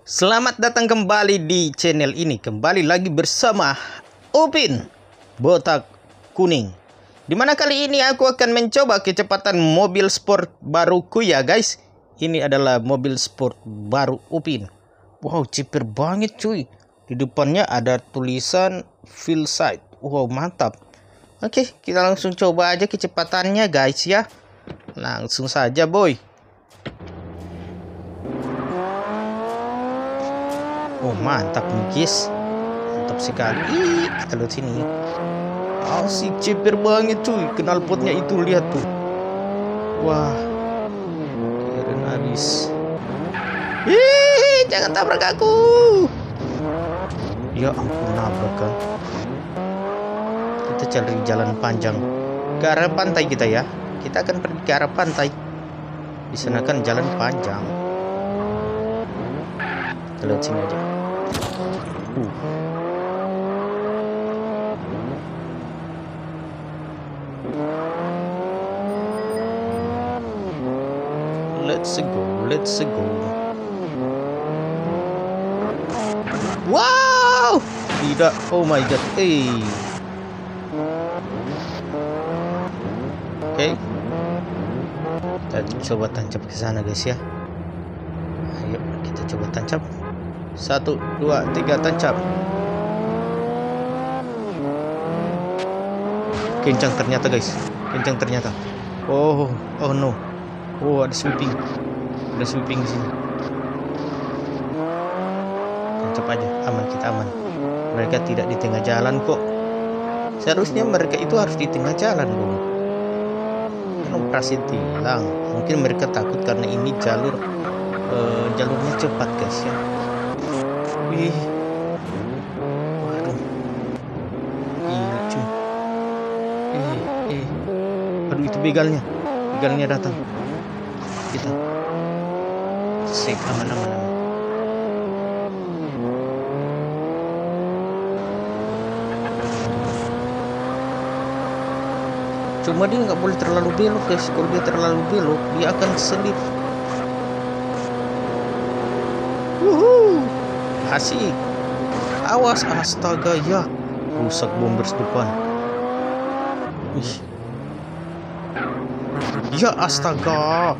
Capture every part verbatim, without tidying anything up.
Selamat datang kembali di channel ini. Kembali lagi bersama Upin Botak Kuning. Dimana kali ini aku akan mencoba kecepatan mobil sport baruku ya guys. Ini adalah mobil sport baru Upin. Wow, ceper banget cuy. Di depannya ada tulisan Full Sight. Wow, mantap. Oke, kita langsung coba aja kecepatannya guys ya. Langsung saja boy. Oh, mantap nih guys. Mantap sekali. Ih, kita lihat sini. Asik, ceper banget cuy. Knalpotnya itu lihat tuh. Wah, keren habis. Ih, jangan tabrak aku. Ya ampun, nabrak kan. Kita cari jalan panjang ke arah pantai kita ya. Kita akan pergi ke arah pantai. Di sana kan jalan panjang. Kita lihat sini aja. Uh. Let's go, let's go. Wow, tidak. Oh my god. Eh. Oke. Okay. Kita coba tancap ke sana guys ya. Ayo kita coba tancap. Satu, dua, tiga, tancap. Kencang ternyata guys. Kencang ternyata. Oh, oh no. Oh, ada sweeping. Ada sweeping di sini. Tancap aja, aman, kita aman. Mereka tidak di tengah jalan kok. Seharusnya mereka itu harus di tengah jalan dong. Kan operasi tilang. Mungkin mereka takut karena ini jalur uh, jalurnya cepat guys ya. Wih, waduh, gila cuy. Eh, eh, aduh itu begalnya, begalnya datang. Kita, sek, aman, aman, aman. Cuma dia nggak boleh terlalu belok guys. Kalau dia terlalu belok, dia akan selip. Wuhuu. Asik. Awas, astaga ya. Rusak bombers depan. Ih. Ya astaga.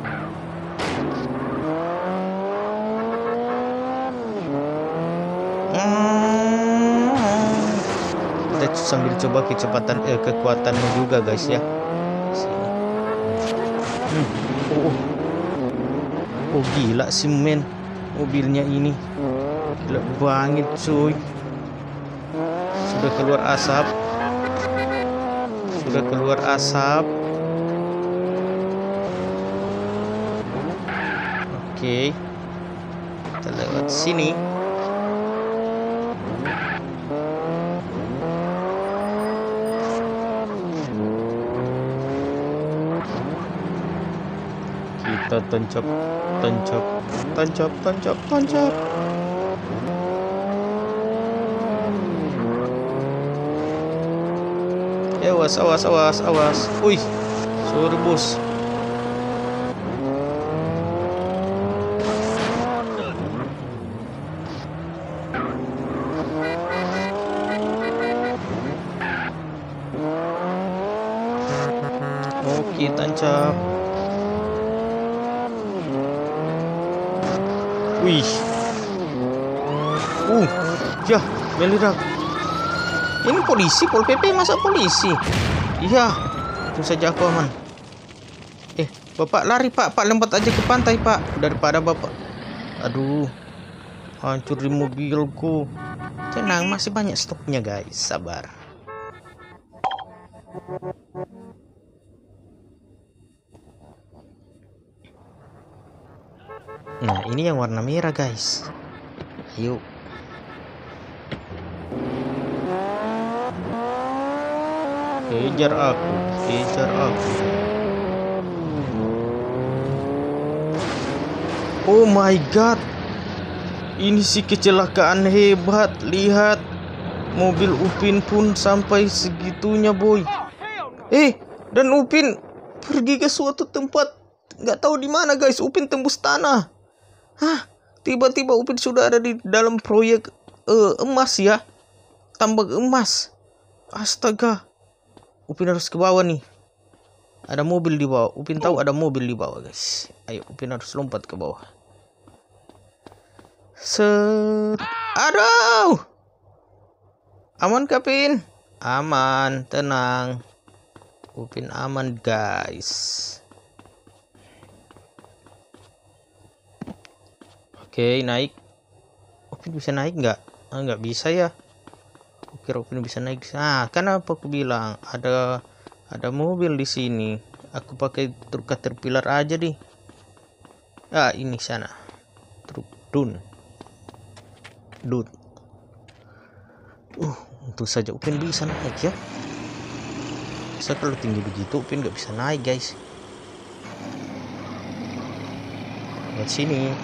Hmm. Kita sambil coba kecepatan eh kekuatannya juga guys ya. Sini. Hmm. Oh. Oh gila sih men. Mobilnya ini gila banget cuy. Sudah keluar asap. Sudah keluar asap. Oke, kita lewat sini. Kita tancap, tancap, tancap, tancap, tancap. Ya, awas, awas, awas, awas. Wih, sorry bos. Oke, tancap. Wih. Uh, ya, meledak. Ini polisi, Pol P P, masa polisi? Iya, itu saja aku aman. Eh, Bapak lari Pak, Pak lompat aja ke pantai Pak. Daripada Bapak, aduh, hancur di mobilku. Tenang, masih banyak stoknya guys, sabar. Nah, ini yang warna merah guys. Ayo. Kejar aku, kejar aku. Oh my god. Ini sih kecelakaan hebat. Lihat, mobil Upin pun sampai segitunya boy. Eh, dan Upin pergi ke suatu tempat nggak tahu di mana guys. Upin tembus tanah. Hah, Tiba-tiba Upin sudah ada di dalam proyek uh, emas ya. Tambang emas. Astaga. Upin harus ke bawah nih. Ada mobil di bawah. Upin tahu ada mobil di bawah, guys. Ayo, Upin harus lompat ke bawah. Set. Aduh. Aman kah, Pin? Aman, tenang. Upin aman, guys. Oke, naik. Upin bisa naik nggak? Ah, nggak bisa ya. Oke, Upin bisa naik. Nah, kenapa aku bilang ada ada mobil di sini? Aku pakai truk caterpillar aja deh. Ah, ini sana. Truk dun. Dun. Uh, untung saja Upin bisa naik ya. Bisa kalau tinggi begitu Upin nggak bisa naik, guys. Lihat sini.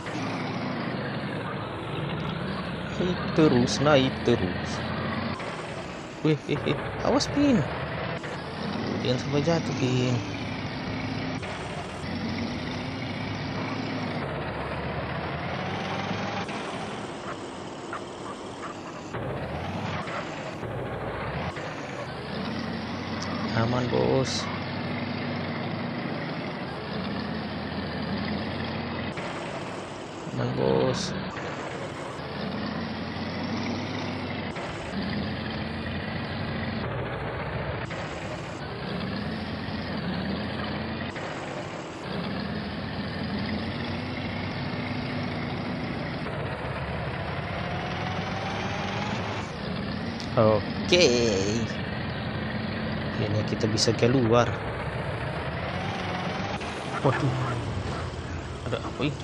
Naik terus, naik terus. Wih, eh, eh, awas Pin. Jangan sampai jatuh, Pin. Aman, bos. Aman, bos. Oke, akhirnya kita bisa keluar. Waduh, ada apa ini?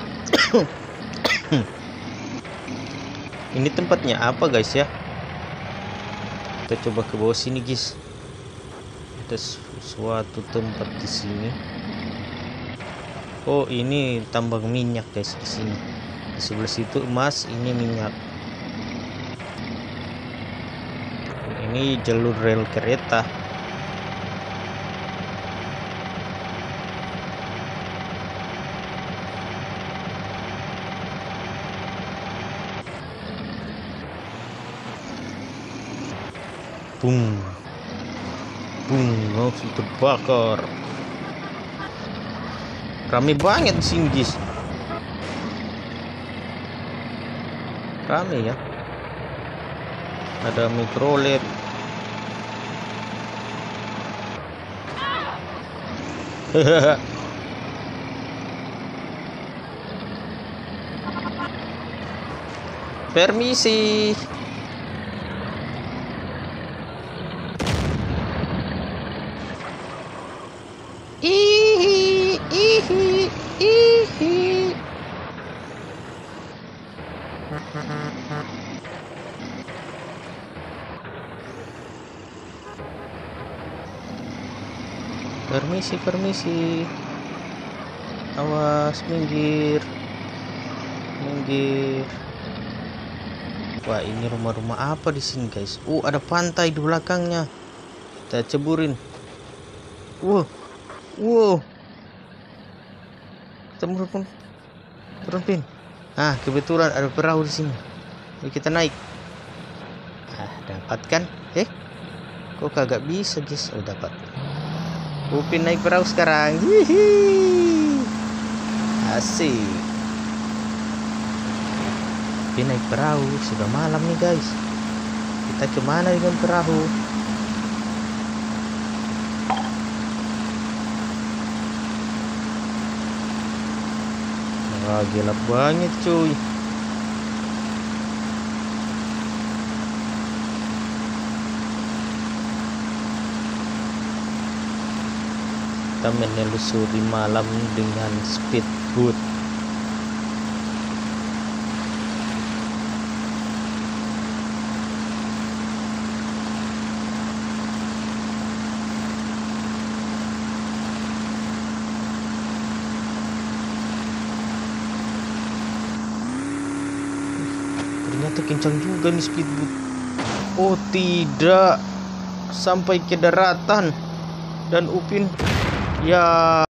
Ini tempatnya apa, guys ya? Kita coba ke bawah sini, guys. Ada suatu tempat di sini. Oh, ini tambang minyak, guys, di sini. Di sebelah situ emas, ini minyak. Ini jalur rel kereta. Bung, bung, langsung terbakar. Rame banget di sini, guys. Rame ya. Ada mikrolet. Permisi. Ihi, ihi, ihi. Permisi, permisi. Awas, minggir. Minggir. Wah, ini rumah-rumah apa di sini, guys? Uh, ada pantai di belakangnya. Kita ceburin. Wow. Wow. Kita turun. Turun, Pin. Ah, kebetulan ada perahu di sini. Yuk kita naik. Ah, dapat kan? Eh? Kok kagak bisa, guys? Oh, dapat. Upin naik perahu sekarang. Hihi. Asik. Upin naik perahu. Sudah malam nih, guys. Kita kemana dengan perahu? Wah, gelap banget, cuy. Kita menelusuri malam dengan speedboat. Ternyata kencang juga nih speedboat. Oh tidak, sampai ke daratan. Dan Upin ya